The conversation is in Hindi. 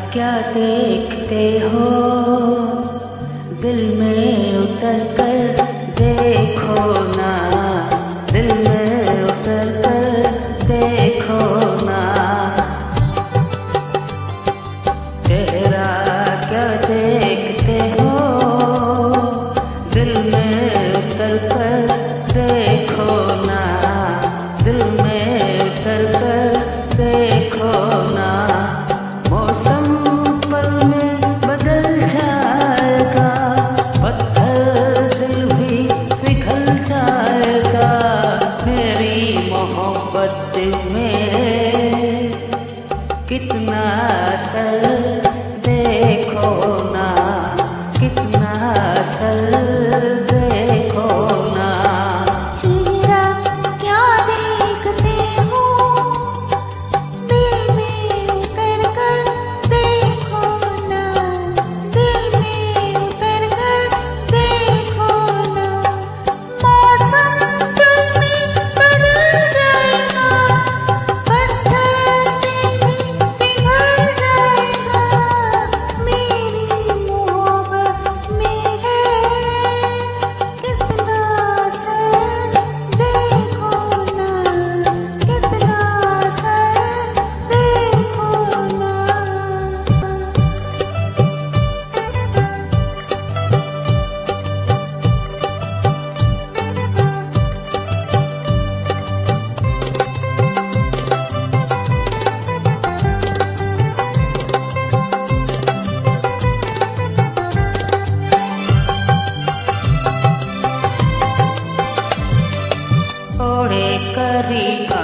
क्या देखते हो दिल में उतर कर देखो ना, दिल में उतर कर देखो ना। चेहरा क्या देखते हो दिल में उतर कर देखो ना, दिल में उतर कर देखो ना। मौसम पल में बदल जाएगा, पत्थर दिल भी पिघल जाएगा। मेरी मोहब्बत में कितना असर देखो ना, कितना असर देखो ना। चेहरा क्या देखते हो दिल में उतर कर देखो ना, दिल में उतर कर देखो ना। मौसम पल में बदल जाएगा, पत्थर दिल भी पिघल जाएगा। मेरी मोहब्बत में है कितना असर देखो ना, कितना असर देखो ना। थोड़े करीब